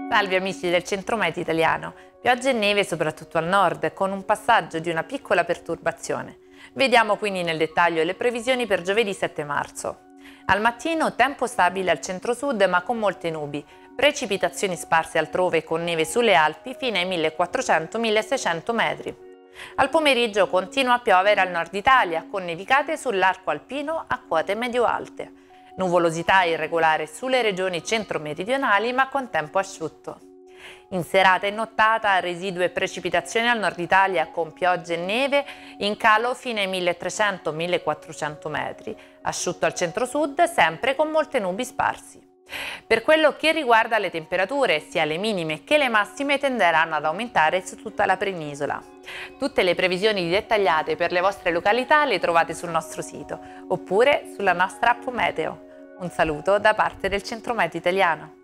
Salve amici del Centro-Meteo italiano. Pioggia e neve soprattutto al nord, con un passaggio di una piccola perturbazione. Vediamo quindi nel dettaglio le previsioni per giovedì 7 marzo. Al mattino tempo stabile al centro-sud ma con molte nubi, precipitazioni sparse altrove con neve sulle Alpi fino ai 1400-1600 metri. Al pomeriggio continua a piovere al nord Italia con nevicate sull'arco alpino a quote medio-alte. Nuvolosità irregolare sulle regioni centro-meridionali ma con tempo asciutto. In serata e nottata residue e precipitazioni al nord Italia con piogge e neve in calo fino ai 1300-1400 metri, asciutto al centro-sud sempre con molte nubi sparsi. Per quello che riguarda le temperature, sia le minime che le massime tenderanno ad aumentare su tutta la penisola. Tutte le previsioni dettagliate per le vostre località le trovate sul nostro sito oppure sulla nostra app Meteo. Un saluto da parte del Centro-Meteo italiano.